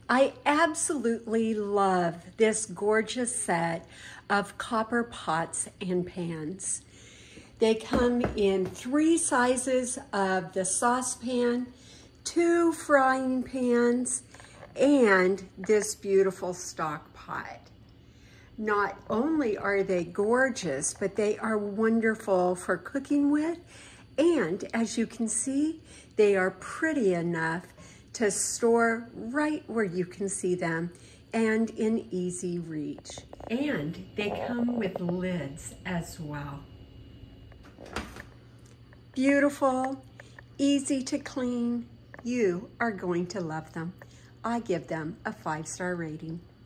I absolutely love this gorgeous set of copper pots and pans. They come in 3 sizes of the saucepan, 2 frying pans, and this beautiful stock pot. Not only are they gorgeous, but they are wonderful for cooking with, and as you can see, they are pretty enough to store right where you can see them and in easy reach. And they come with lids as well. Beautiful, easy to clean. You are going to love them. I give them a 5-star rating.